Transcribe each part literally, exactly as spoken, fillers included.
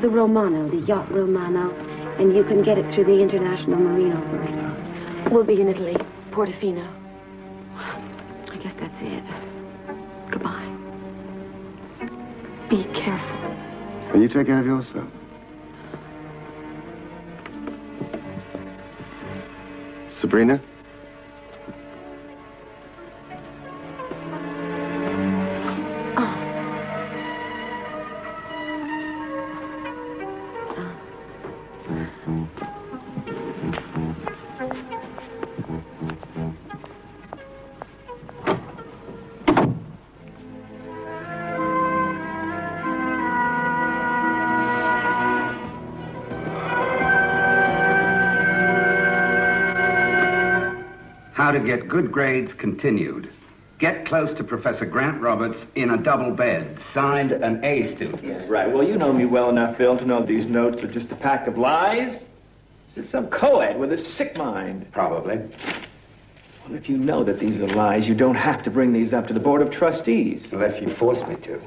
The Romano, the yacht Romano, and you can get it through the International Marine Operator. We'll be in Italy, Portofino. I guess that's it. Goodbye. Be careful. And you take care of yourself. Sabrina? How to get good grades continued. Get close to Professor Grant Roberts in a double bed. Signed, an A student. Yes, right. Well, you know me well enough, Phil, to know these notes are just a pack of lies. This is some co-ed with a sick mind. Probably. Well, if you know that these are lies, you don't have to bring these up to the Board of Trustees. Unless you force me to.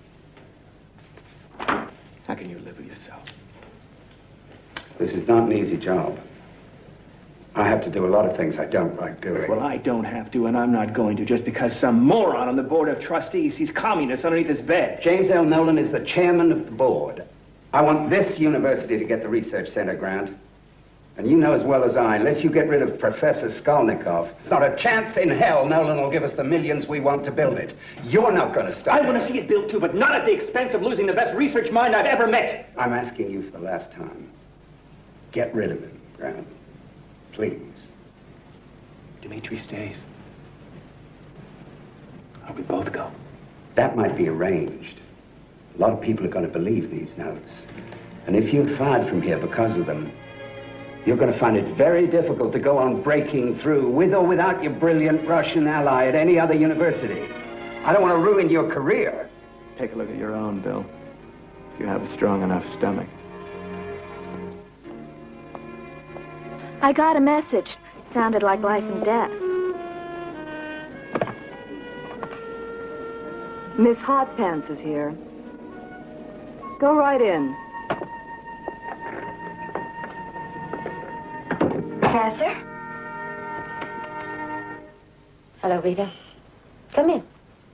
How can you live with yourself? This is not an easy job. I have to do a lot of things I don't like doing. Well, I don't have to, and I'm not going to, just because some moron on the Board of Trustees sees communists underneath his bed. James L. Nolan is the chairman of the board. I want this university to get the research center grant. And you know as well as I, unless you get rid of Professor Skolnikov, there's not a chance in hell Nolan will give us the millions we want to build it. You're not going to stop I it. want to see it built too, but not at the expense of losing the best research mind I've ever met. I'm asking you for the last time. Get rid of him, Grant. Please. Dimitri stays. Or we both go. That might be arranged. A lot of people are going to believe these notes. And if you're fired from here because of them, you're going to find it very difficult to go on breaking through, with or without your brilliant Russian ally at any other university. I don't want to ruin your career. Take a look at your own, Bill. If you have a strong enough stomach. I got a message. Sounded like life and death. Miss Hotpants is here. Go right in. Professor? Hello, Rita. Come in.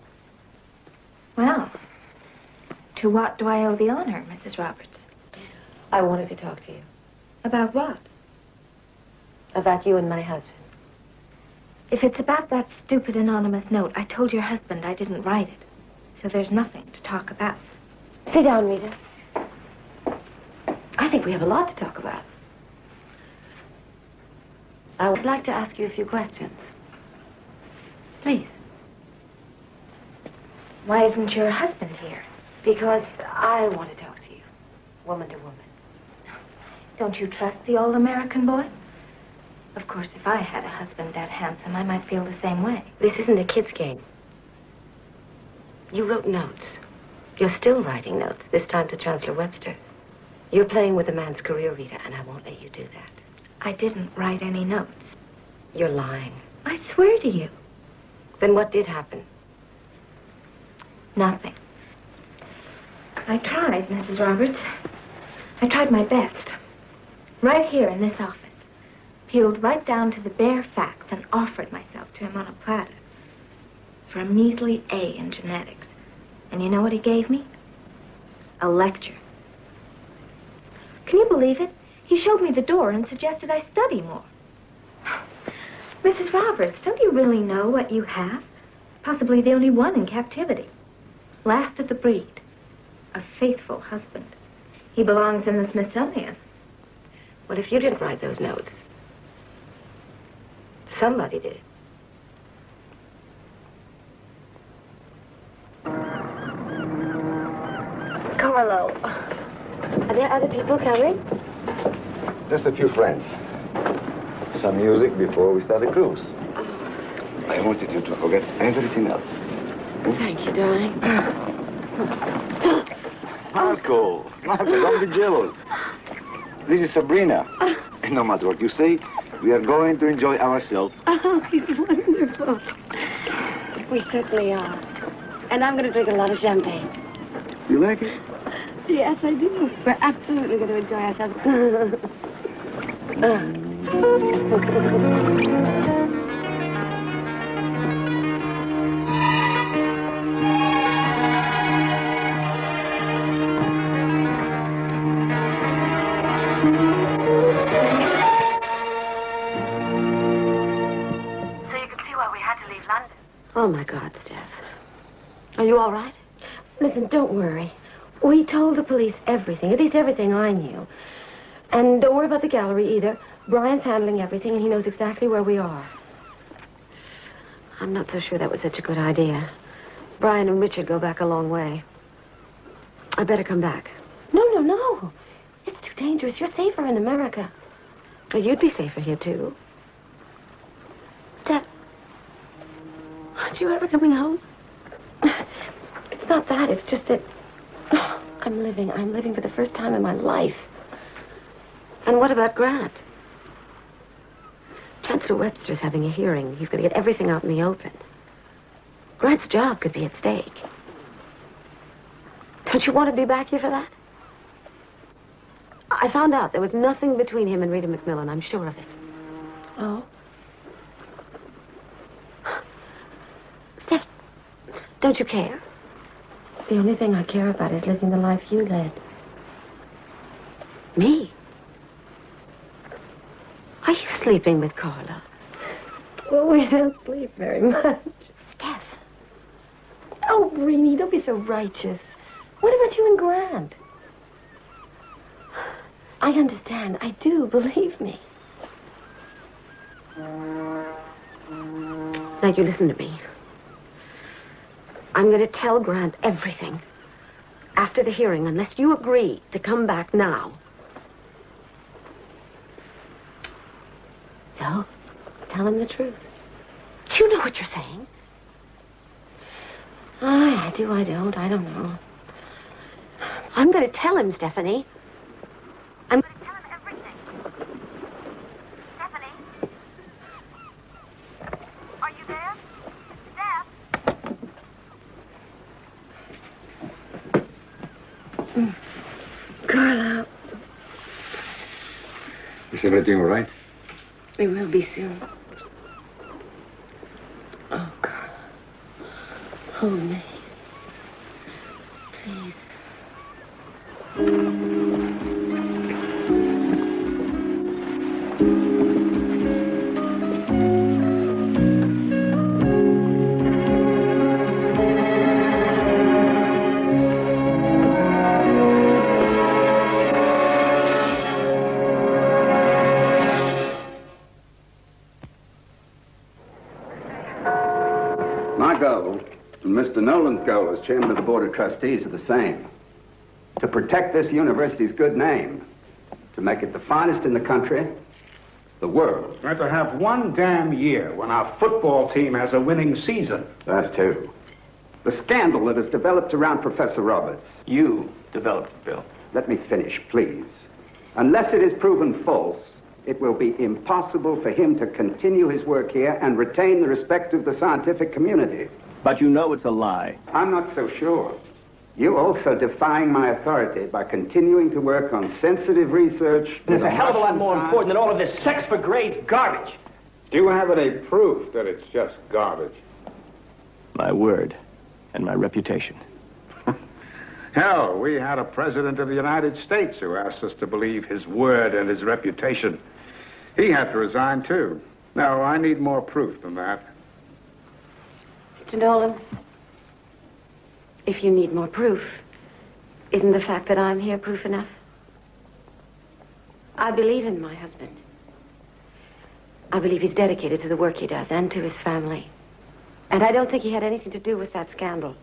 Well, to what do I owe the honor, Missus Roberts? I wanted to talk to you. About what? About you and my husband. If it's about that stupid anonymous note, I told your husband I didn't write it. So there's nothing to talk about. Sit down, Rita. I think we have a lot to talk about. I would like to ask you a few questions. Please. Why isn't your husband here? Because I want to talk to you, woman to woman. Don't you trust the all-American boy? Of course, if I had a husband that handsome, I might feel the same way. This isn't a kid's game. You wrote notes. You're still writing notes, this time to Chancellor Webster. You're playing with a man's career, Rita, and I won't let you do that. I didn't write any notes. You're lying. I swear to you. Then what did happen? Nothing. I tried, Missus Roberts. I tried my best. Right here in this office. Peeled right down to the bare facts and offered myself to him on a platter. For a measly A in genetics. And you know what he gave me? A lecture. Can you believe it? He showed me the door and suggested I study more. Missus Roberts, don't you really know what you have? Possibly the only one in captivity. Last of the breed. A faithful husband. He belongs in the Smithsonian. Well, if you didn't write those notes, somebody did. Carlo, are there other people coming? Just a few friends. Some music before we start the cruise. I wanted you to forget everything else. Thank you, darling. Marco, Marco, don't be jealous. This is Sabrina. And no matter what you say, we are going to enjoy ourselves. Oh, it's wonderful. We certainly are. And I'm going to drink a lot of champagne. You like it? Yes, I do. We're absolutely going to enjoy ourselves. Oh, my God, Steph. Are you all right? Listen, don't worry. We told the police everything, at least everything I knew. And don't worry about the gallery either. Brian's handling everything, and he knows exactly where we are. I'm not so sure that was such a good idea. Brian and Richard go back a long way. I better come back. No, no, no. It's too dangerous. You're safer in America. Well, you'd be safer here, too. Steph. Aren't you ever coming home? It's not that. It's just that oh, I'm living. I'm living for the first time in my life. And what about Grant? Chancellor Webster's having a hearing. He's going to get everything out in the open. Grant's job could be at stake. Don't you want to be back here for that? I found out there was nothing between him and Rita McMillan. I'm sure of it. Oh? Steph, don't you care? The only thing I care about is living the life you led. Me? Are you sleeping with Carla? Well, we don't sleep very much. Steph. Oh, Breenie, don't be so righteous. What about you and Grant? I understand. I do. Believe me. Now, you listen to me. I'm going to tell Grant everything. After the hearing, unless you agree to come back now. So, tell him the truth. Do you know what you're saying? I do, I don't. I don't know. I'm going to tell him, Stephanie. I'm going to tell him everything. Stephanie? Are you there? Steph? Mm. Carla. Is everything all right? It will be soon. Oh, Carla. Hold me. Please. My goal, and Mister Nolan's goal as chairman of the Board of Trustees are the same. To protect this university's good name. To make it the finest in the country, the world. We're to have one damn year when our football team has a winning season. That's two. The scandal that has developed around Professor Roberts. You developed it, Bill. Let me finish, please. Unless it is proven false, it will be impossible for him to continue his work here and retain the respect of the scientific community. But you know it's a lie. I'm not so sure. You also defying my authority by continuing to work on sensitive research. It's a hell of a lot more science. important than all of this sex for grades garbage. Do you have any proof that it's just garbage? My word and my reputation. Hell, we had a president of the United States who asked us to believe his word and his reputation. He had to resign, too. No, I need more proof than that. Mister Nolan, if you need more proof, isn't the fact that I'm here proof enough? I believe in my husband. I believe he's dedicated to the work he does and to his family. And I don't think he had anything to do with that scandal.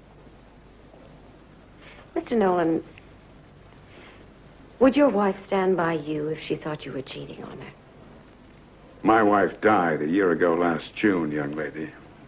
Mister Nolan, would your wife stand by you if she thought you were cheating on her? My wife died a year ago last June, young lady.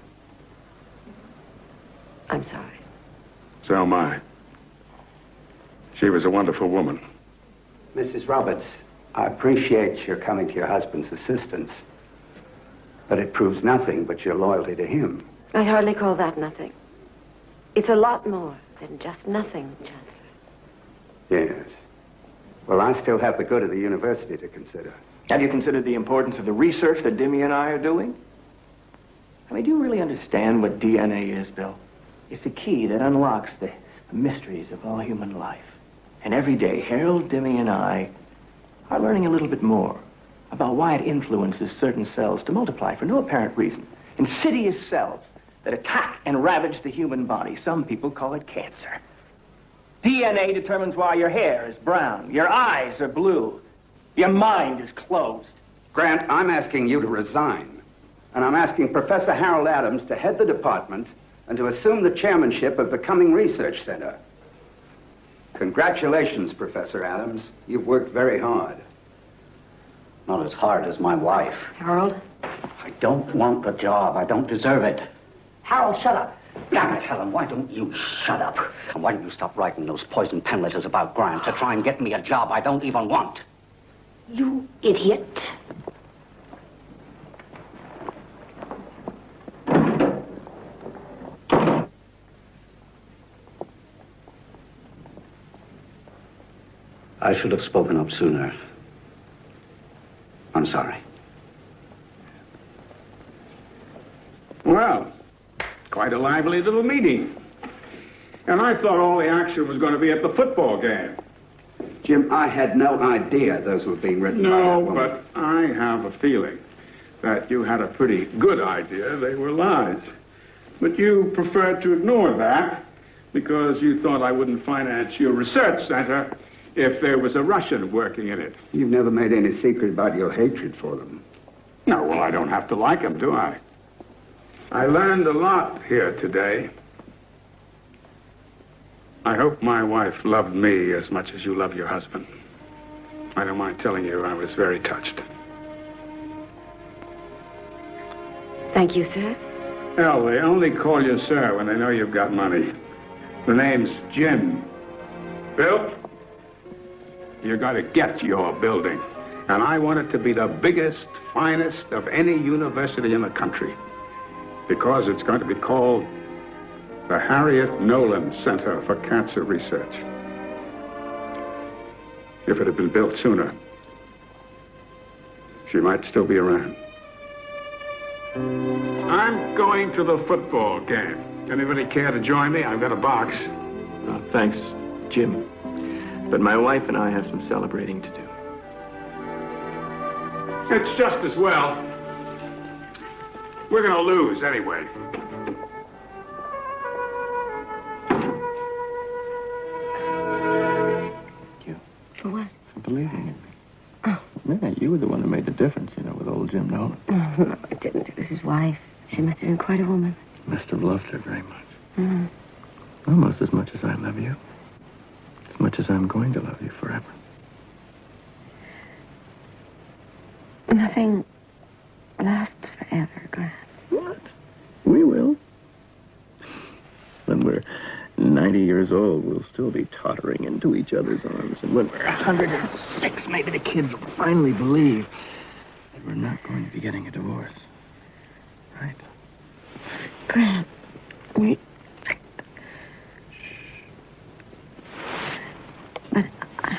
I'm sorry. So am I. She was a wonderful woman. Missus Roberts, I appreciate your coming to your husband's assistance, but it proves nothing but your loyalty to him. I'd hardly call that nothing. It's a lot more than just nothing, Chancellor. Yes. Well, I still have the good of the university to consider. Have you considered the importance of the research that Dimmy and I are doing? I mean, do you really understand what D N A is, Bill? It's the key that unlocks the mysteries of all human life. And every day, Harold, Dimmy, and I are learning a little bit more about why it influences certain cells to multiply for no apparent reason. Insidious cells that attack and ravage the human body. Some people call it cancer. D N A determines why your hair is brown, your eyes are blue, your mind is closed. Grant, I'm asking you to resign. And I'm asking Professor Harold Adams to head the department and to assume the chairmanship of the Cumming Research Center. Congratulations, Professor Adams. You've worked very hard. Not as hard as my wife. Harold? I don't want the job. I don't deserve it. Harold, shut up. Damn it, Helen, why don't you shut up? And why don't you stop writing those poison pen letters about Grant to try and get me a job I don't even want? You idiot. I should have spoken up sooner. I'm sorry. Well, quite a lively little meeting. And I thought all the action was going to be at the football game. Jim, I had no idea those were being written by that No, woman. but I have a feeling that you had a pretty good idea they were lies. But you preferred to ignore that because you thought I wouldn't finance your research center if there was a Russian working in it. You've never made any secret about your hatred for them. No, well, I don't have to like them, do I? I learned a lot here today. I hope my wife loved me as much as you love your husband. I don't mind telling you I was very touched. Thank you, sir. Hell, they only call you sir when they know you've got money. The name's Jim. Bill, you're going to get your building. And I want it to be the biggest, finest of any university in the country. Because it's going to be called the Harriet Nolan Center for Cancer Research. If it had been built sooner, she might still be around. I'm going to the football game. Anybody care to join me? I've got a box. Uh, thanks, Jim. But my wife and I have some celebrating to do. It's just as well. We're going to lose anyway. Thank you. For what? For believing in me. Oh. Yeah, you were the one who made the difference, you know, with old Jim Nolan. Oh, no, I didn't. It was his wife. She must have been quite a woman. Must have loved her very much. Mm. Almost as much as I love you. As much as I'm going to love you forever. Nothing lasts forever, Grant. What? We will. When we're ninety years old, we'll still be tottering into each other's arms. And when we're one hundred six, maybe the kids will finally believe that we're not going to be getting a divorce. Right? Grant, we... But... I...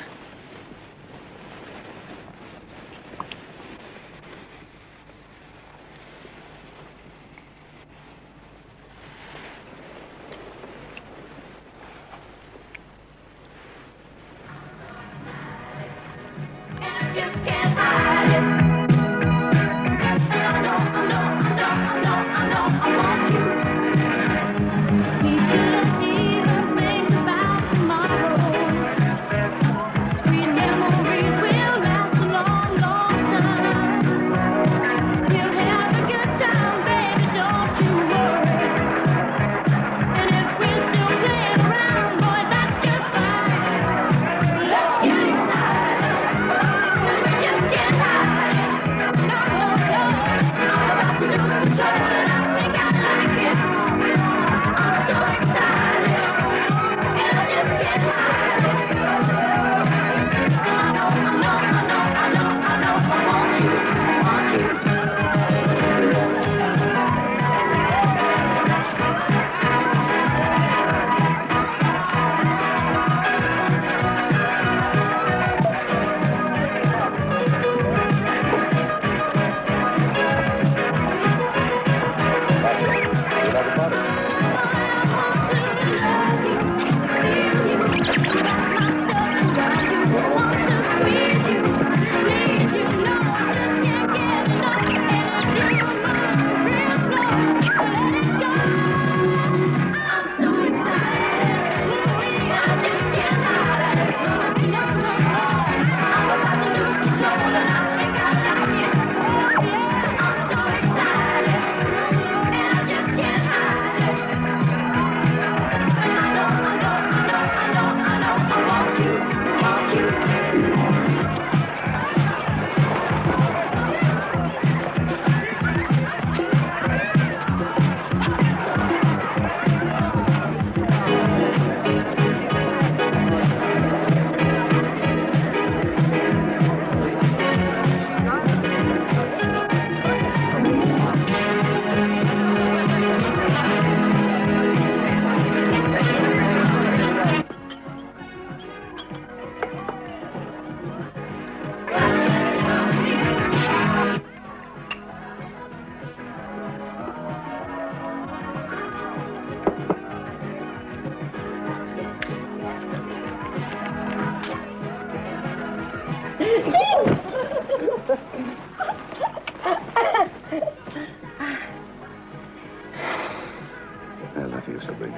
I love you, Sabrina.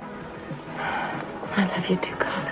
I love you too, Carla.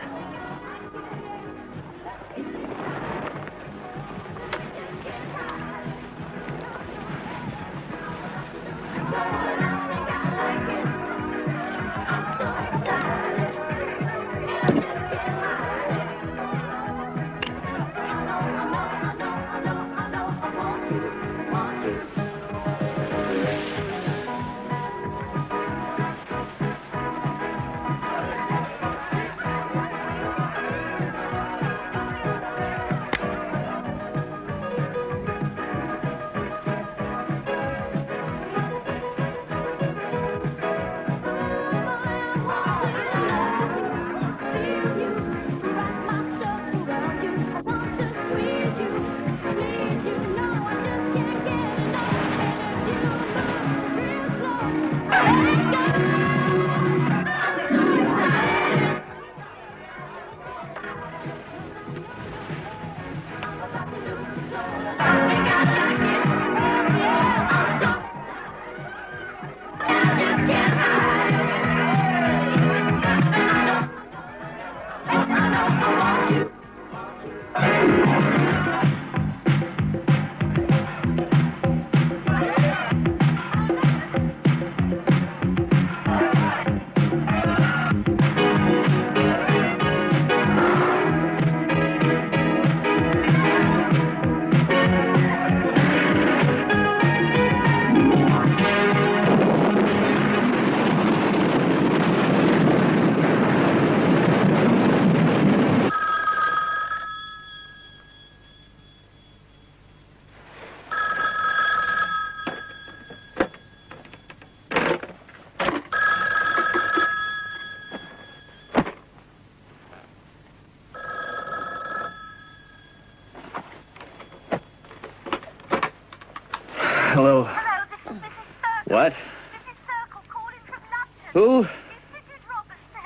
Hello. Hello, this is Missus Circle. What? Missus Circle calling from London. Who? Is Missus Roberts there,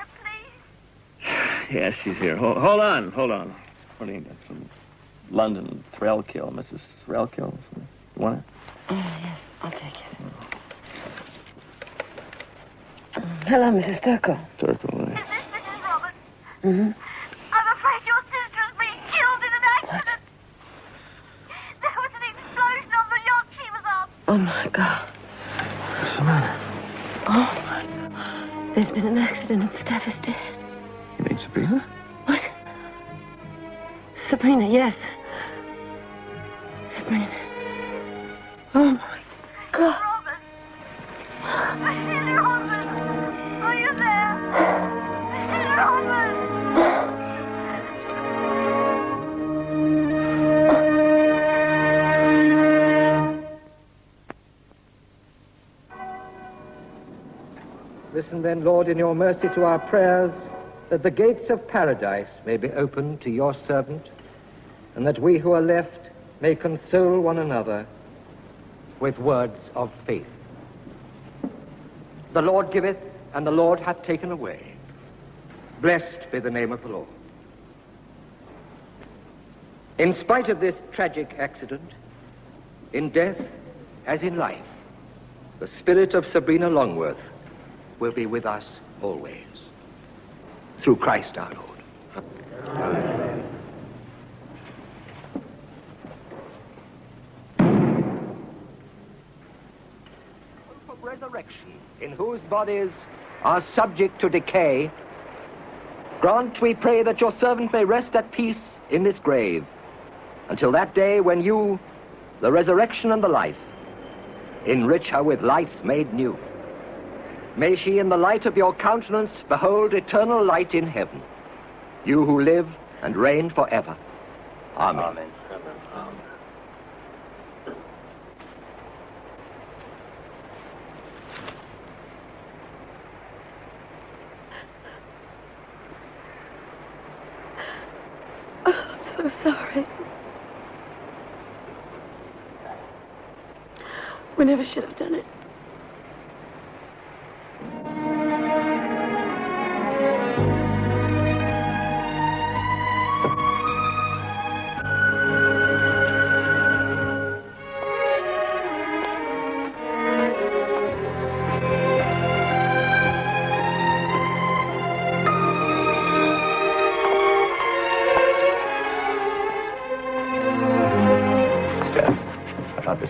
please? Yes, she's here. Hold, hold on, hold on. Calling from London, Threlkill, Missus Threlkill. You want it? Oh, yes, I'll take it. Hello, Missus Turkle. Turkle, Is right. this Missus Roberts? Mm-hmm. I'm afraid your sister has been killed in an accident. There was an explosion on the yacht she was on. Oh, my God. What's the matter? Oh, my God. There's been an accident and Steph is dead. You mean Sabrina? What? Sabrina, yes. Sabrina. Oh, my God. Roberts. Missus Roberts. Are you there? Missus Roberts. Listen then, Lord, in your mercy to our prayers, that the gates of paradise may be opened to your servant, and that we who are left may console one another with words of faith. The Lord giveth, and the Lord hath taken away. Blessed be the name of the Lord. In spite of this tragic accident, in death as in life, the spirit of Sabrina Longworth will be with us always. Through Christ our Lord. Amen. Hope of resurrection, in whose bodies are subject to decay, grant, we pray, that your servant may rest at peace in this grave, until that day when you, the resurrection and the life, enrich her with life made new. May she, in the light of your countenance, behold eternal light in heaven. You who live and reign forever. Amen. Amen. Oh, I'm so sorry. We never should have done it.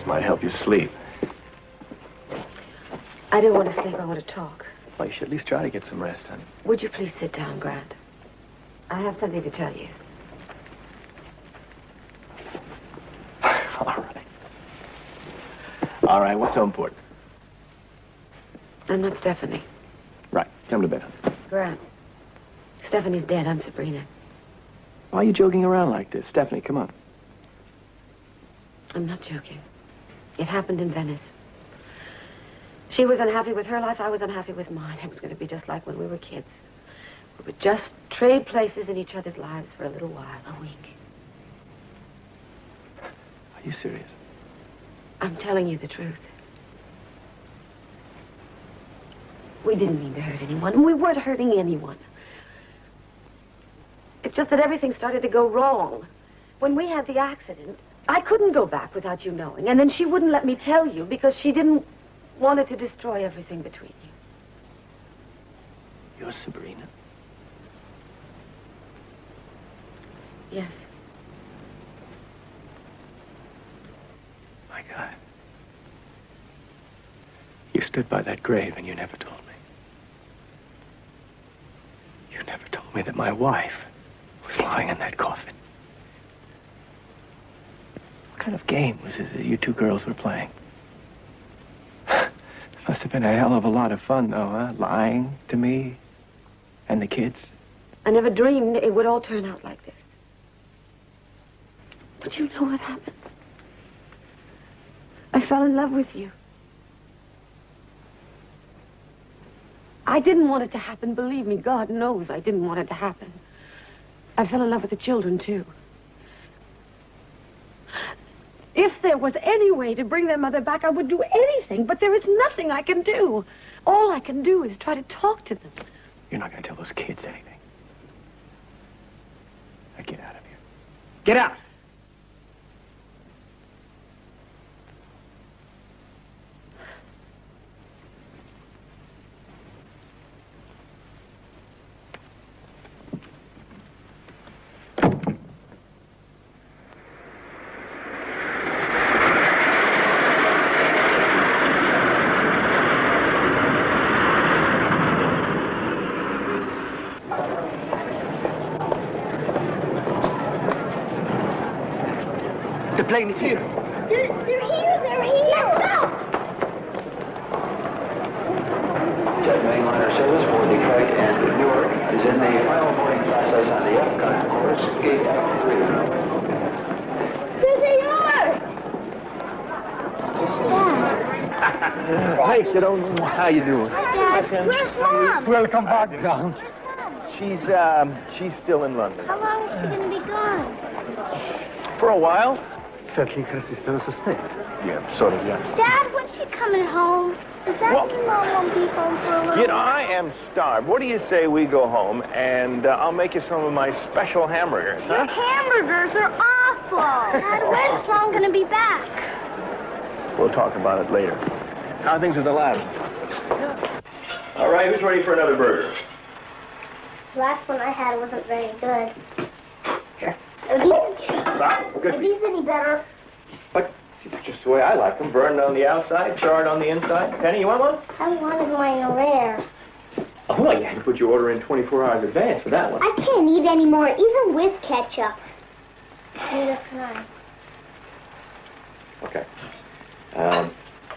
Might help you sleep. I don't want to sleep. I want to talk. Well, you should at least try to get some rest, honey. Would you please sit down, Grant? I have something to tell you. All right. All right, what's so important? I'm not Stephanie. Right, come to bed, honey. Grant, Stephanie's dead. I'm Sabrina. Why are you joking around like this? Stephanie, come on. I'm not joking. It happened in Venice. She was unhappy with her life. I was unhappy with mine. It was going to be just like when we were kids. We would just trade places in each other's lives for a little while, a week. Are you serious? I'm telling you the truth. We didn't mean to hurt anyone, and we weren't hurting anyone. It's just that everything started to go wrong. When we had the accident, I couldn't go back without you knowing, and then she wouldn't let me tell you because she didn't want it to destroy everything between you. You're Sabrina? Yes. My God. You stood by that grave and you never told me. You never told me that my wife was lying in that coffin. What kind of game was this that you two girls were playing? Must have been a hell of a lot of fun, though, huh? Lying to me and the kids. I never dreamed it would all turn out like this. But you know what happened? I fell in love with you. I didn't want it to happen, believe me. God knows I didn't want it to happen. I fell in love with the children, too. If there was any way to bring their mother back, I would do anything, but there is nothing I can do. All I can do is try to talk to them. You're not going to tell those kids anything. Now get out of here. Get out! The plane is here. They're, they're here, they're here. Let's go. Jet mainliner service for Detroit and Newark is in the final boarding process on the Epcot course, gate F three. There they are. It's just Dad. Hey, kiddo. How you doing? Hi, Dad. Where's Mom? Welcome back, John. She's, um, she's still in London. How long is she going to be gone? For a while. Certainly, Francisco sustain. Yeah, sort of, yeah. Dad, when's she coming home? Does that Well, mean Mom won't be home for a little You know, I am starved. What do you say we go home and uh, I'll make you some of my special hamburgers, Your huh? hamburgers are awful. Dad, when's Mom going to be back? We'll talk about it later. How are things at the lab? All right, who's ready for another burger? The last one I had wasn't very good. Here. Are these, Ah, good. are these any better? But that's just the way I like them. Burned on the outside, charred on the inside. Penny, you want one? I wanted mine rare. Oh, well, you had to put your order in twenty-four hours advance for that one. I can't eat any more, even with ketchup. Neither can I. Okay. Um,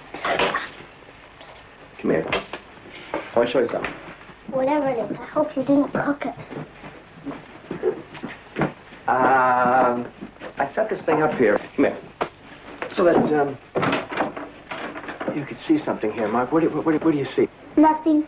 come here. I want to show you something. Whatever it is, I hope you didn't cook it. Um, I set this thing up here. Come here. So that, um, you could see something here, Mark. What do, what, what, what do you see? Nothing.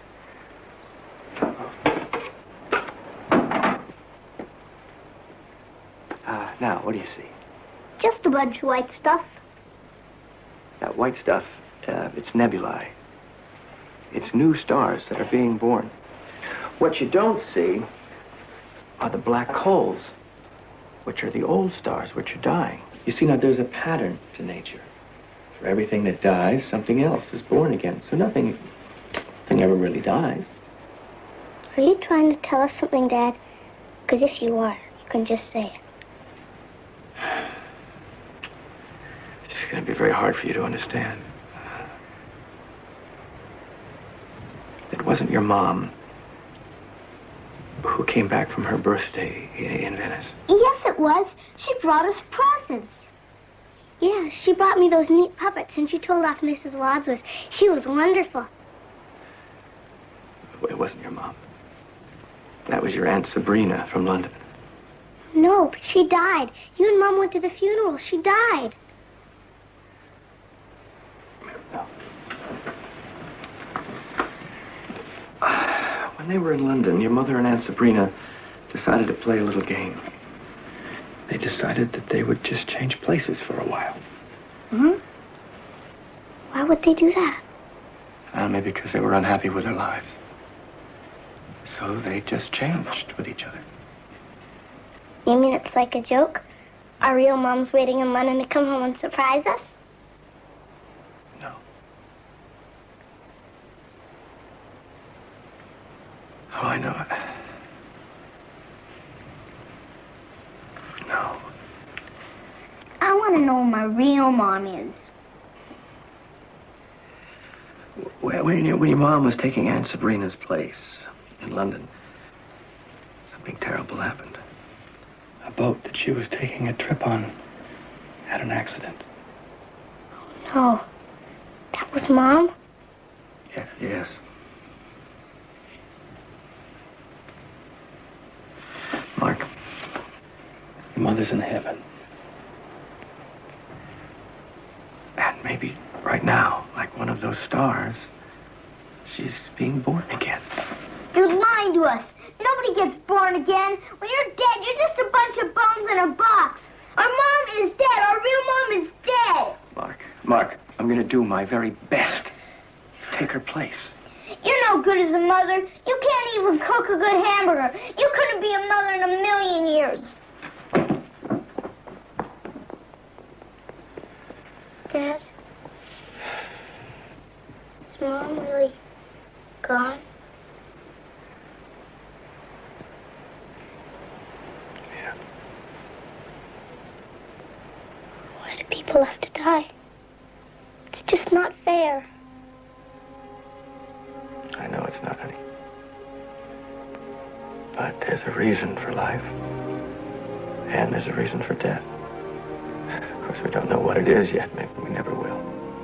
Uh, now, what do you see? Just a bunch of white stuff. That white stuff, uh, it's nebulae. It's new stars that are being born. What you don't see are the black holes, which are the old stars, which are dying. You see, now, there's a pattern to nature. For everything that dies, something else is born again. So nothing, nothing ever really dies. Are you trying to tell us something, Dad? Because if you are, you can just say it. going to be very hard for you to understand. It wasn't your mom who came back from her birthday in, in Venice. Yes, it was. She brought us presents. Yeah, she brought me those neat puppets, and she told off Missus Wadsworth. She was wonderful. It wasn't your mom. That was your Aunt Sabrina from London. No, but she died. You and Mom went to the funeral. She died. No. When they were in London, your mother and Aunt Sabrina decided to play a little game. They decided that they would just change places for a while. Hmm? Why would they do that? Uh, maybe because they were unhappy with their lives. So they just changed with each other. You mean it's like a joke? Our real mom's waiting in London to come home and surprise us? No. Oh, I know it. No. I want to know who my real mom is. When, when, your, when your mom was taking Aunt Sabrina's place in London, something terrible happened. A boat that she was taking a trip on had an accident. No. That was Mom? Yes, yes. Mark, your mother's in heaven. And maybe right now, like one of those stars, she's being born again. You're lying to us. Nobody gets born again. When you're dead, you're just a bunch of bones in a box. Our mom is dead. Our real mom is dead. Mark, Mark, I'm going to do my very best to take her place. You're no good as a mother. You can't even cook a good hamburger. You couldn't be a mother in a million years. Dad? Is Mom really gone? Yeah. Why do people have to die? It's just not fair. I know it's not, honey. But there's a reason for life. And there's a reason for death. Of course, we don't know what it is yet. Maybe we never will.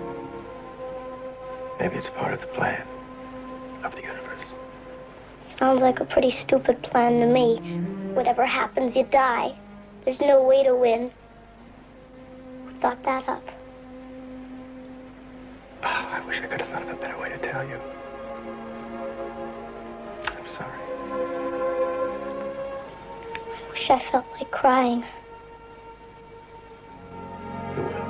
Maybe it's part of the plan of the universe. Sounds like a pretty stupid plan to me. Whatever happens, you die. There's no way to win. Who thought that up? Oh, I wish I could have thought of a better way to tell you. I'm sorry. I wish I felt like crying. You will.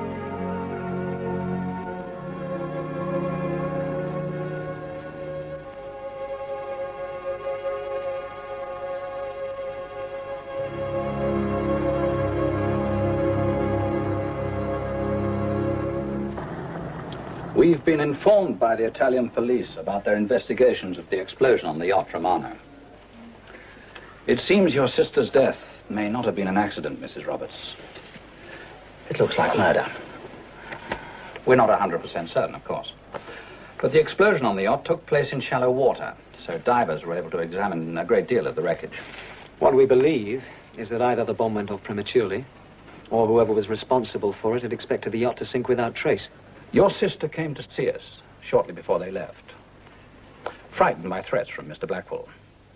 We've been informed by the Italian police about their investigations of the explosion on the yacht Romano. It seems your sister's death may not have been an accident, Missus Roberts. It looks like murder. We're not one hundred percent certain, of course. But the explosion on the yacht took place in shallow water, so divers were able to examine a great deal of the wreckage. What we believe is that either the bomb went off prematurely, or whoever was responsible for it had expected the yacht to sink without trace. Your sister came to see us shortly before they left, frightened by threats from Mister Blackwell.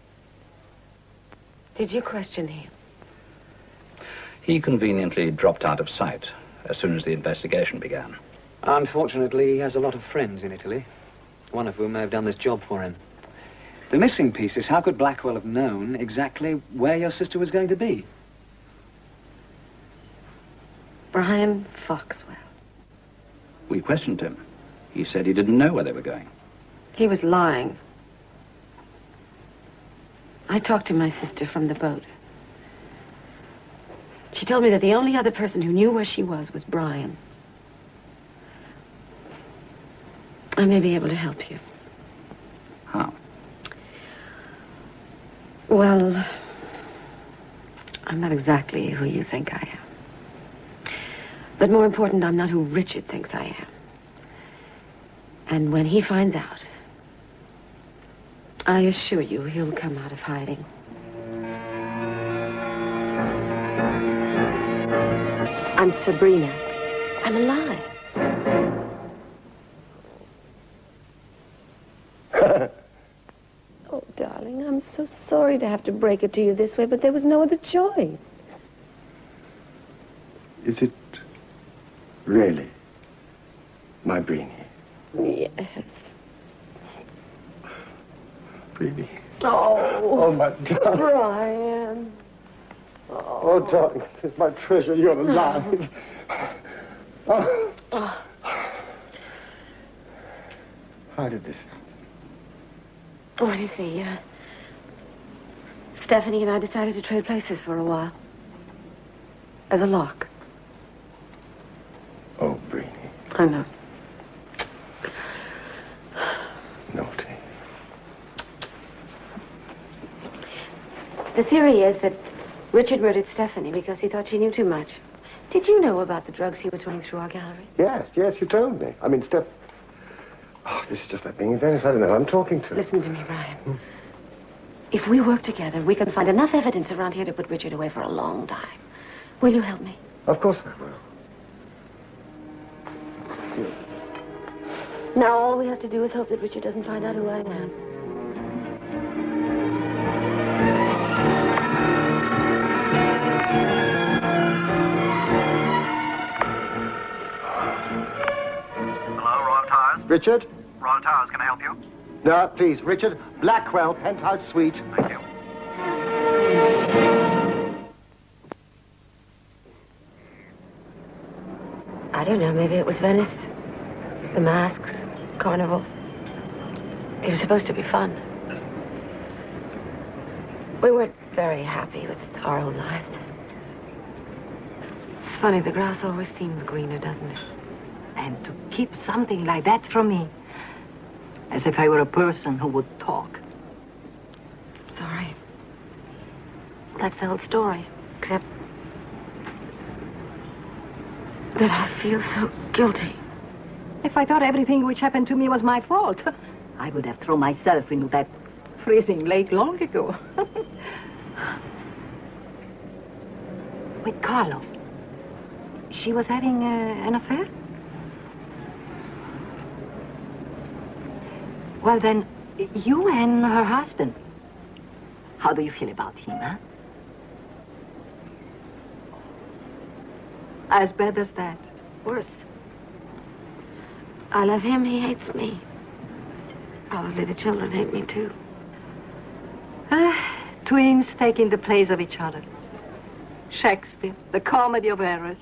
Did you question him? He conveniently dropped out of sight as soon as the investigation began. Unfortunately, he has a lot of friends in Italy, one of whom may have done this job for him. The missing piece is how could Blackwell have known exactly where your sister was going to be? Brian Foxwell. We questioned him. He said he didn't know where they were going. He was lying. I talked to my sister from the boat. She told me that the only other person who knew where she was was Brian. I may be able to help you. How? Well, I'm not exactly who you think I am. But But more important, I'm not who Richard thinks I am. And when he finds out, I assure you he'll come out of hiding. I'm Sabrina. I'm alive. Oh, darling, I'm so sorry to have to break it to you this way, but there was no other choice. Is it really my Breenie? Yes. Breenie. Oh, Oh, my darling. Brian. Oh, oh darling, it's my treasure. You're alive. Oh. Oh. How did this happen? Oh, you see, uh, Stephanie and I decided to trade places for a while. As a lark. Oh, Breenie. I know. Naughty. The theory is that Richard murdered Stephanie because he thought she knew too much. Did you know about the drugs he was running through our gallery? Yes, yes, you told me. I mean, Steph... Oh, this is just like being in Venice. I don't know who I'm talking to. Listen to me, Brian. Hmm? If we work together, we can find enough evidence around here to put Richard away for a long time. Will you help me? Of course I will. Now, all we have to do is hope that Richard doesn't find out who I am. Hello, Royal Towers? Richard? Royal Towers, can I help you? No, please, Richard. Blackwell, Penthouse Suite. Thank you. I don't know, maybe it was Venice. The masks, carnival. It was supposed to be fun. We weren't very happy with our own lives. It's funny, the grass always seems greener, doesn't it? And to keep something like that from me. As if I were a person who would talk. Sorry. That's the whole story. Except that I feel so guilty. If I thought everything which happened to me was my fault, I would have thrown myself into that freezing lake long ago. With Carlo. She was having uh, an affair? Well, then, you and her husband. How do you feel about him, huh? As bad as that. Worse. I love him, he hates me. Probably the children hate me, too. Ah, twins taking the place of each other. Shakespeare, the comedy of errors.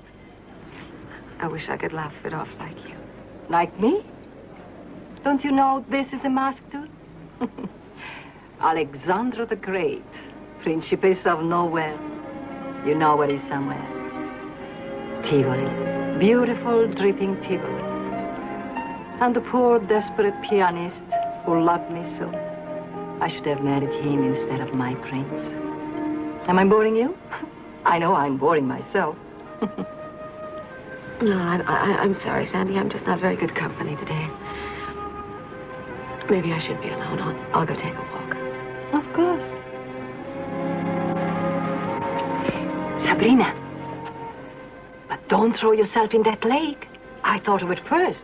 I wish I could laugh it off like you. Like me? Don't you know this is a mask, too? Alexander the Great, Principess of Nowhere. You know where he's somewhere. Tivoli. Beautiful, dripping Tivoli. And the poor, desperate pianist who loved me so. I should have married him instead of my prince. Am I boring you? I know I'm boring myself. No, I, I, I'm sorry, Sandy. I'm just not very good company today. Maybe I should be alone. I'll, I'll go take a walk. Of course. Sabrina. But don't throw yourself in that lake. I thought of it first.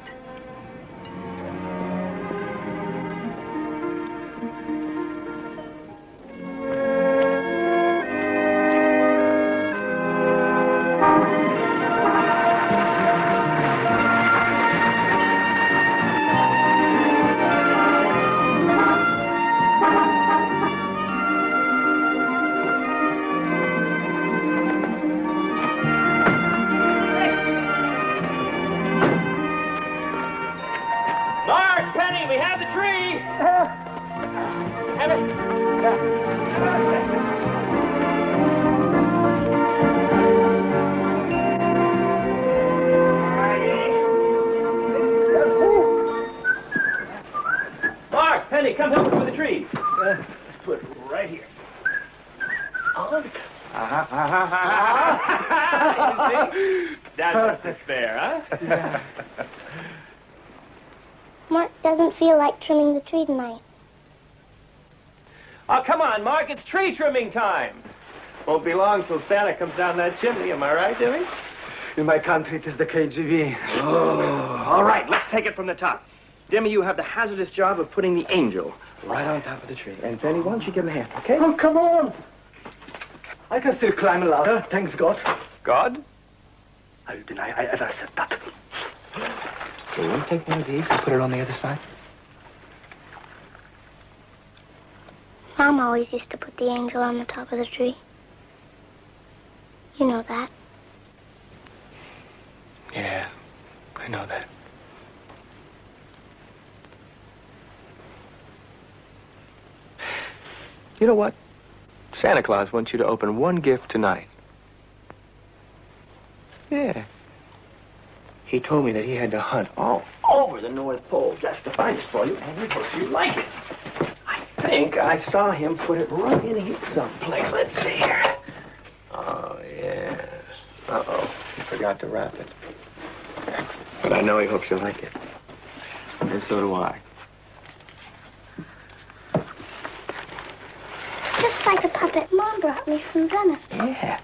see? That's what's fair, huh? Yeah. Mark doesn't feel like trimming the tree tonight. Oh, come on, Mark. It's tree trimming time. Won't be long till Santa comes down that chimney. Am I right, Jimmy? In my country, it is the K G B. Oh, all right. Let's take it from the top. Demi, you have the hazardous job of putting the angel right on top of the tree. And Penny, why don't you give him a hand, okay? Oh, come on. I can still climb a ladder, thanks God. God? How you deny I ever said that? Okay, you want to take one of these and put it on the other side? Mom always used to put the angel on the top of the tree. You know that. Yeah, I know that. You know what? Santa Claus wants you to open one gift tonight. Yeah. He told me that he had to hunt all over the North Pole just to find it for you, and he hopes you like it. I think I saw him put it right in here someplace. Let's see here. Oh, yes. Uh-oh. He forgot to wrap it. But I know he hopes you like it. And so do I. Just like the puppet Mom brought me from Venice. Yeah.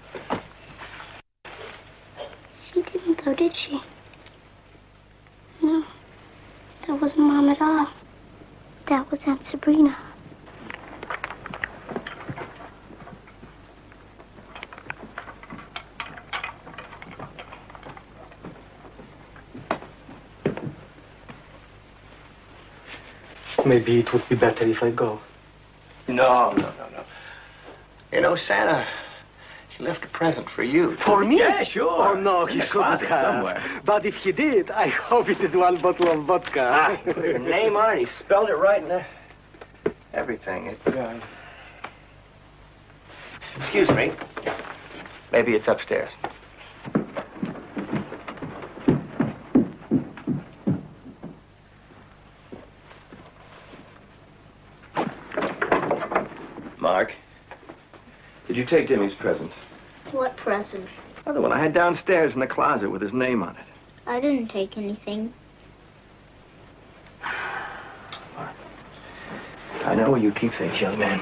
She didn't, though, did she? No. That wasn't Mom at all. That was Aunt Sabrina. Maybe it would be better if I go. No, no, no, no. You know, Santa, he left a present for you. For me? Yeah, sure. Oh, no, In he the shouldn't closet have. somewhere. But if he did, I hope it is one bottle of vodka. Ah, he put your name on it. He spelled it right in there. Everything. It, uh... Excuse me. Maybe it's upstairs. Mark, did you take Jimmy's present? What present? Oh, the one I had downstairs in the closet with his name on it. I didn't take anything. I know where you keep things, young man.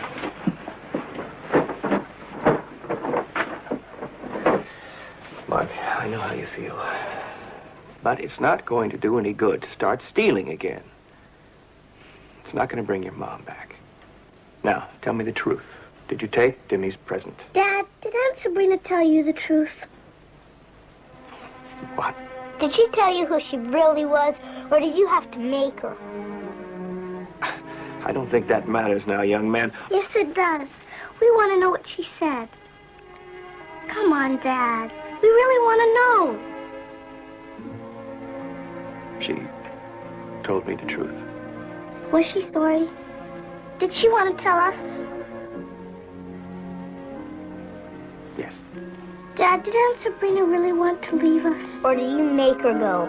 Mark, I know how you feel. But it's not going to do any good to start stealing again. It's not going to bring your mom back. Now, tell me the truth. Did you take Jimmy's present? Dad, did Aunt Sabrina tell you the truth? What? Did she tell you who she really was, or did you have to make her? I don't think that matters now, young man. Yes, it does. We want to know what she said. Come on, Dad. We really want to know. She told me the truth. Was she sorry? Did she want to tell us? Yes. Dad, did Aunt Sabrina really want to leave us? Or did you make her go?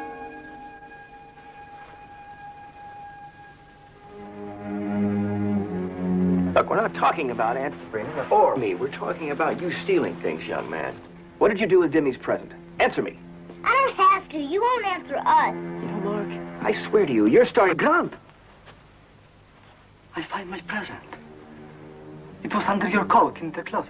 Look, we're not talking about Aunt Sabrina or me. We're talking about you stealing things, young man. What did you do with Jimmy's present? Answer me. I don't have to. You won't answer us. You know, Mark, I swear to you, you're starting... Grant! I find my present. It was under your coat in the closet.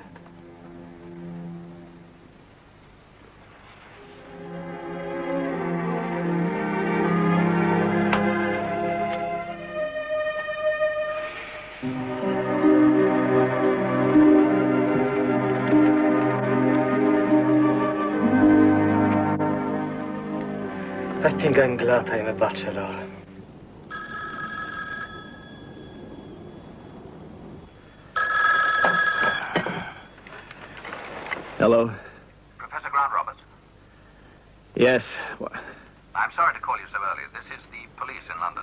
I think I'm glad I'm a bachelor. Hello? Professor Grant Roberts. Yes. I'm sorry to call you so early. This is the police in London.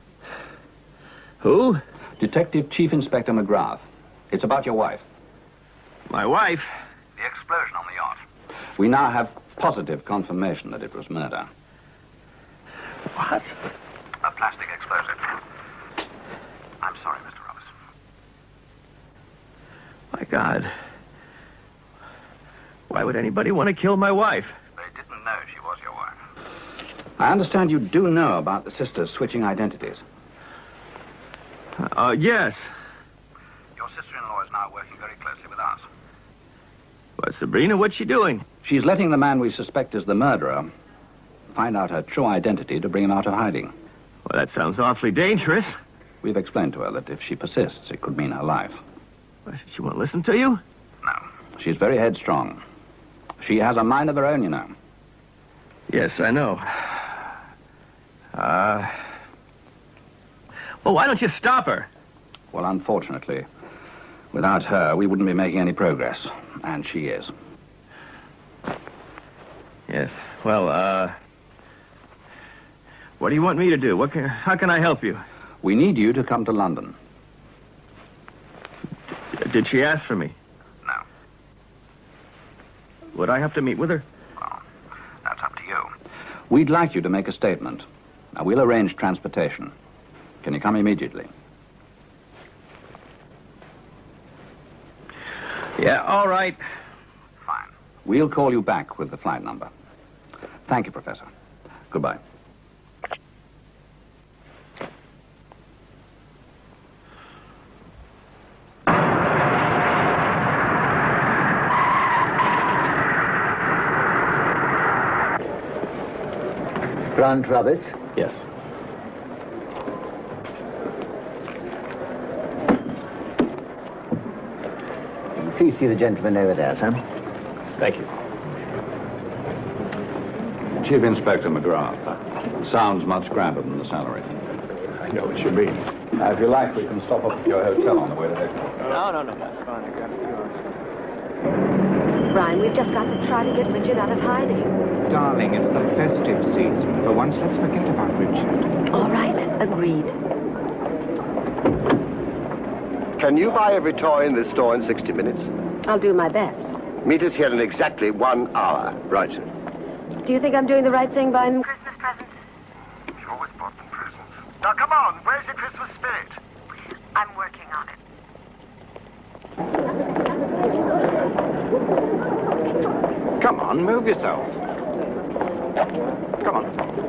Who? Detective Chief Inspector McGrath. It's about your wife. My wife? The explosion on the yacht. We now have positive confirmation that it was murder. What? A plastic explosive. I'm sorry, Mister Roberts. My God. Why would anybody want to kill my wife? They didn't know she was your wife. I understand you do know about the sisters switching identities. Uh, yes. Your sister-in-law is now working very closely with us. But Sabrina, what's she doing? She's letting the man we suspect is the murderer find out her true identity to bring him out of hiding. Well, that sounds awfully dangerous. We've explained to her that if she persists, it could mean her life. Well, she won't listen to you? No. She's very headstrong. She has a mind of her own, you know. Yes, I know. Uh... Well, why don't you stop her? Well, unfortunately, without her, we wouldn't be making any progress. And she is. Yes. Well, uh... what do you want me to do? What can, how can I help you? We need you to come to London. D- did she ask for me? No. Would I have to meet with her? Well, that's up to you. We'd like you to make a statement. Now, we'll arrange transportation. Can you come immediately? Yeah, all right. Fine. We'll call you back with the flight number. Thank you, Professor. Goodbye. Grant Roberts? Yes. Please see the gentleman over there, sir. Thank you. Chief Inspector McGrath. Sounds much grander than the salary. I know what you mean. Now, if you like, we can stop up at your hotel on the way to headquarters. No, no, no, that's fine. I got it yours. Brian, we've just got to try to get Richard out of hiding. Darling, it's the festive season. For once, let's forget about Richard. All right, agreed. Can you buy every toy in this store in sixty minutes? I'll do my best. Meet us here in exactly one hour. Right. Do you think I'm doing the right thing buying them Christmas presents? She always bought them presents. Now, come on. Where's your Christmas spirit? I'm working on it. Come on, move yourself. Come on.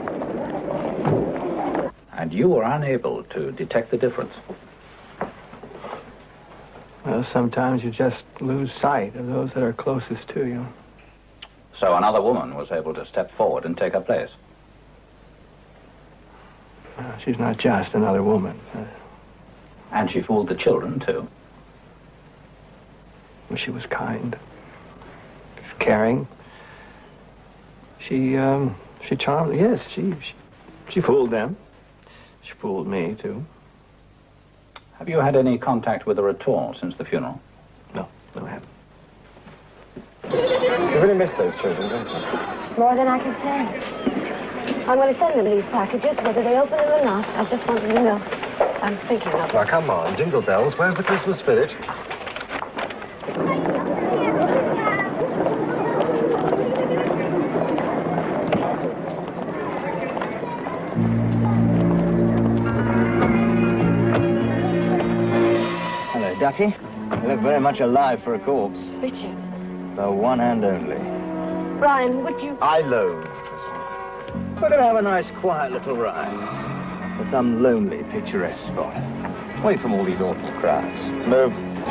And you were unable to detect the difference. Well, sometimes you just lose sight of those that are closest to you. So another woman was able to step forward and take her place. Well, she's not just another woman. Uh, And she fooled the children, too. she was kind. She was caring. She, um, she charmed, yes, she, she, she fooled them. She fooled me, too. Have you had any contact with her at all since the funeral? No, no, I haven't. You really miss those children, don't you? More than I can say. I'm going to send them these packages, whether they open them or not. I just wanted to know. I'm thinking of them. Now, come on, jingle bells. Where's the Christmas spirit? Hello, Ducky. You look very much alive for a corpse. Richard. The one and only. Brian, would you... I loathe Christmas. We're going to have a nice, quiet little ride to some lonely, picturesque spot. Away from all these awful crowds. Move.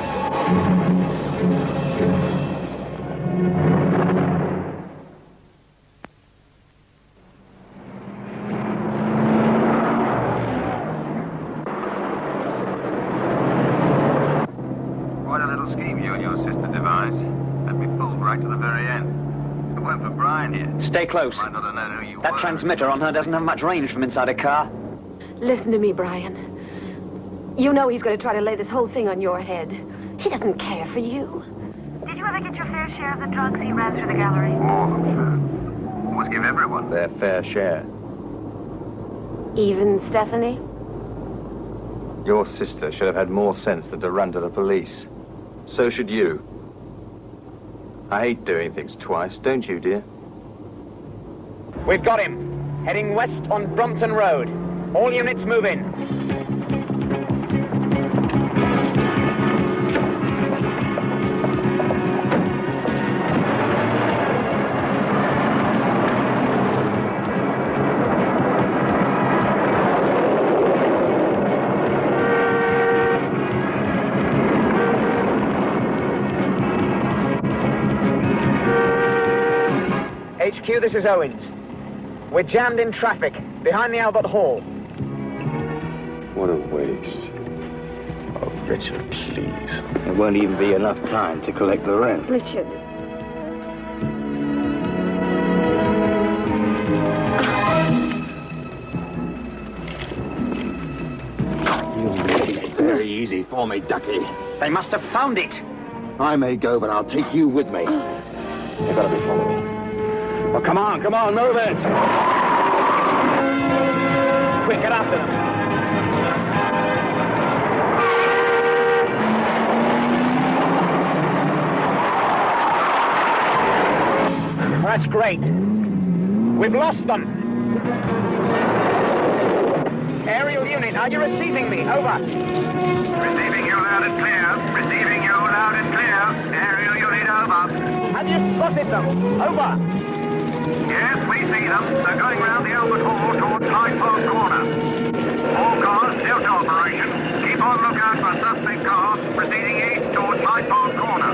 Quite a little scheme you and your sister devised. Had me pulled right to the very end. If it weren't for Brian here, Stay close. I might not have known who you That were. transmitter on her doesn't have much range from inside a car. Listen to me, Brian. You know he's going to try to lay this whole thing on your head. He doesn't care for you. Did you ever get your fair share of the drugs he ran through the gallery? More than fair. Always give everyone Their fair share. Even Stephanie? Your sister should have had more sense than to run to the police. So should you. I hate doing things twice, don't you, dear? We've got him. Heading west on Brompton Road. All units move in. H Q, this is Owens. We're jammed in traffic, behind the Albert Hall. What a waste. Oh, Richard, please. There won't even be enough time to collect the rent. Richard. Very easy for me, Ducky. They must have found it. I may go, but I'll take you with me. You've got to be following me. Well, come on, come on, move it! Quick, get after them. That's great. We've lost them. Aerial unit, are you receiving me? Over. Receiving you loud and clear. Receiving you loud and clear. Aerial unit, over. Have you spotted them? Over. Yes, we see them. They're going round the Albert Hall towards Hyde Park Corner. All cars still to operation. Keep on lookout for suspect cars proceeding east towards Hyde Park Corner.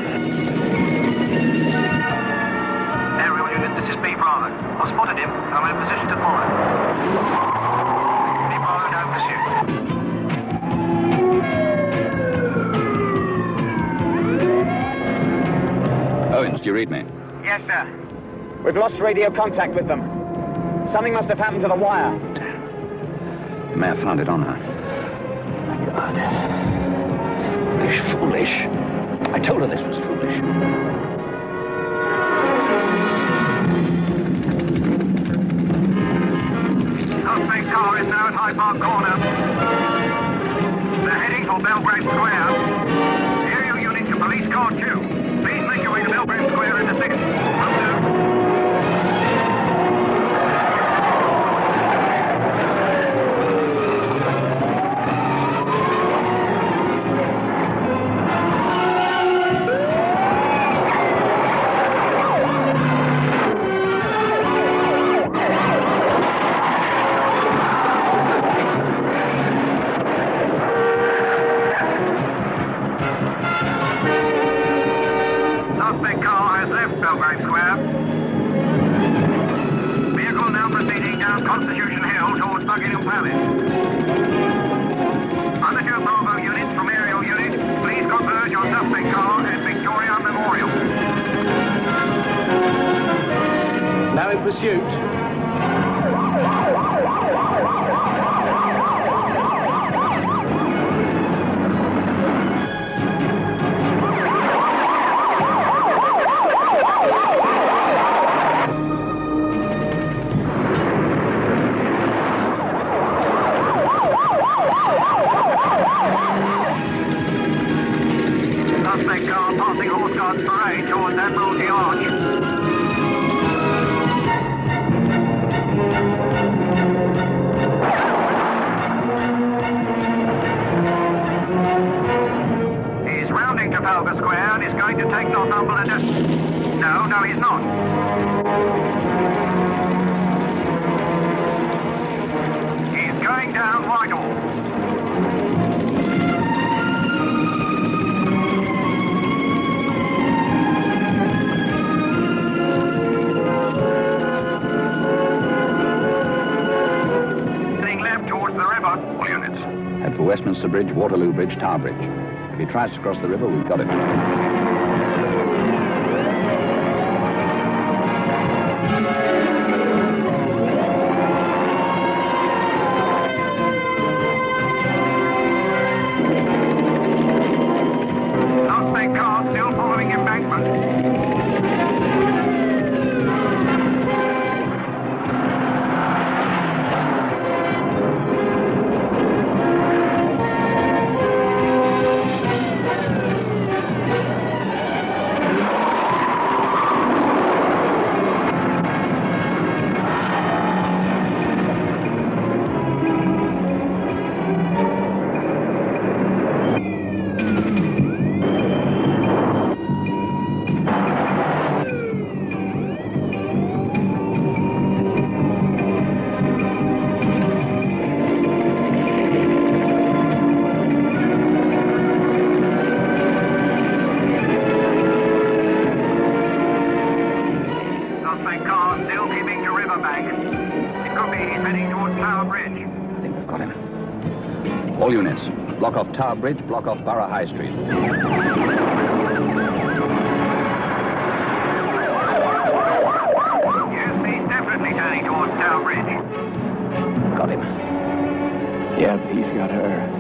Aerial unit, this is B Bravo. I've spotted him. I'm in position to follow. B Bravo, no pursuit. Owens, do you read me? Yes, sir. We've lost radio contact with them. Something must have happened to the wire. You may have found it on her. My God. Foolish, foolish. I told her this was foolish. Suspect car is now at Hyde Park Corner. They're heading for Belgrave Square. Aerial unit to police car two. Please make your way to Belgrave Square in the sixth. Will do. Suspect car has left Belgrave Square. Vehicle now proceeding down Constitution Hill towards Buckingham Palace. Under two Bravo units from aerial unit, please converge your suspect car at Victoria Memorial. Now in pursuit. Suspect car passing Horse Guards Parade towards Admiralty Arch. He's rounding Trafalgar Square and is going to take Northumberland. No, no, he's not. He's going down Whitehall. Head for Westminster Bridge, Waterloo Bridge, Tower Bridge. If he tries to cross the river, we've got him. Suspect car still following embankment. suspect car still keeping to riverbank. It could be he's heading towards Tower Bridge. I think we've got him. All units, block off Tower Bridge, block off Borough High Street. Yes, he's definitely turning towards Tower Bridge. Got him. Yep, he's got her.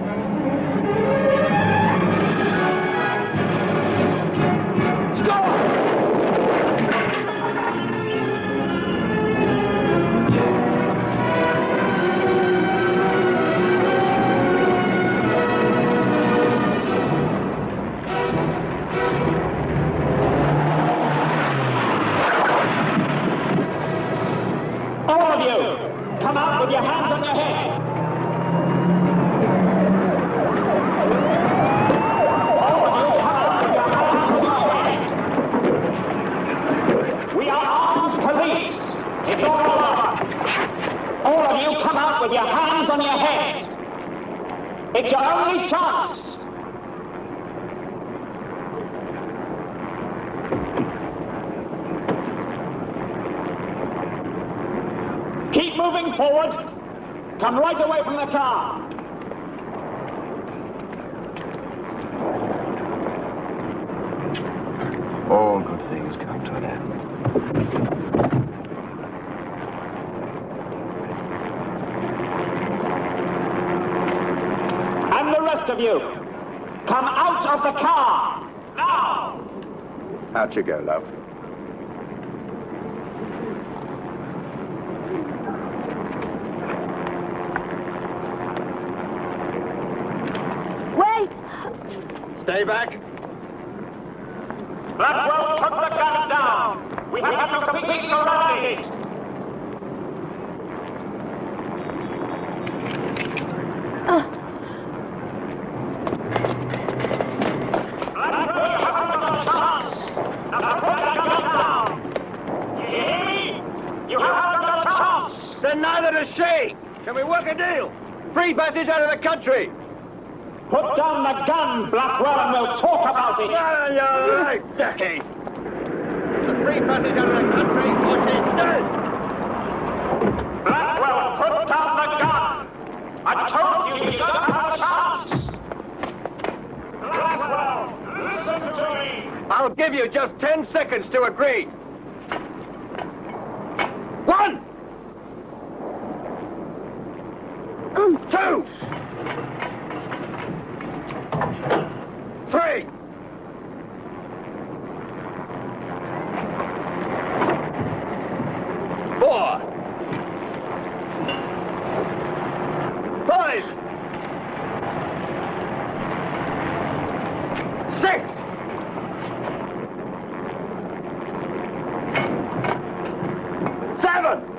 It's your only chance. Keep moving forward. Come right away from the car. All good things come to an end. Of you. Come out of the car! Now! Out you go, love. Wait! Stay back. Blackwell, put the gun down! We have to complete surrounding it! Uh. Then neither does she. Can we work a deal? Free passage out of the country. Put down the gun, Blackwell, and we'll talk about it. Yeah, you're right, Ducky. The free passage out of the country, or she's dead. Blackwell, put down the gun. I told you you don't have a chance. Blackwell, listen to me. I'll give you just ten seconds to agree. One. Two! Three! Four! Five! Six! Seven!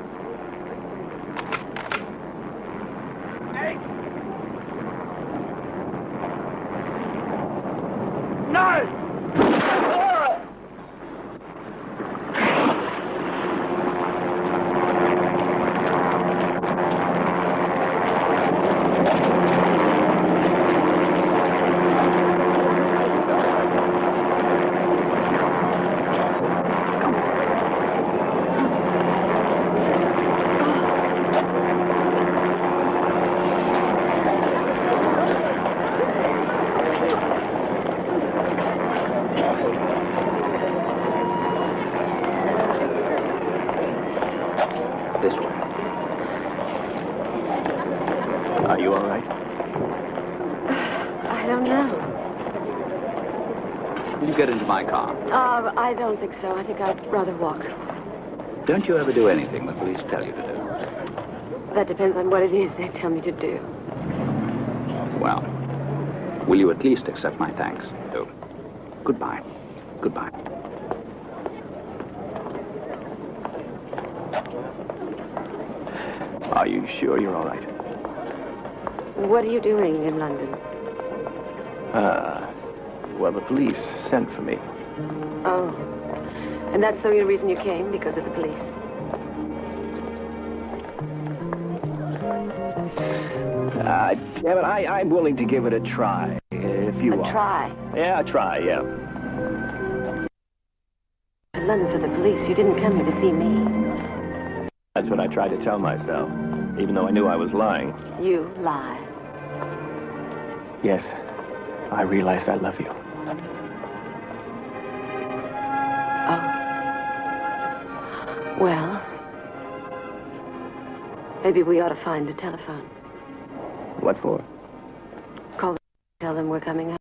Get into my car. Uh, I don't think so. I think I'd rather walk. Don't you ever do anything the police tell you to do? That depends on what it is they tell me to do. Well, will you at least accept my thanks? Oh, goodbye. Goodbye. Are you sure you're all right? What are you doing in London? Uh... Well, the police sent for me. Oh. And that's the real reason you came, because of the police? Uh, yeah, but I, I'm willing to give it a try, if you a are. try? Yeah, a try, yeah. London for the police. You didn't come here to see me. That's what I tried to tell myself, even though I knew I was lying. You lie. Yes, I realize I love you. Oh. Well, maybe we ought to find a telephone. What for? Call them, tell them we're coming out.